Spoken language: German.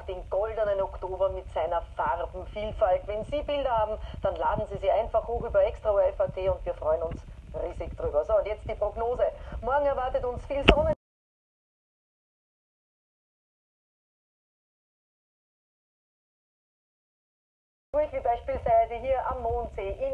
den goldenen Oktober mit seiner Farbenvielfalt. Wenn Sie Bilder haben, dann laden Sie sie einfach hoch über extraORF.at und wir freuen uns riesig drüber. So, und jetzt die Prognose. Morgen erwartet uns viel Sonne. Wie beispielsweise hier am Mondsee.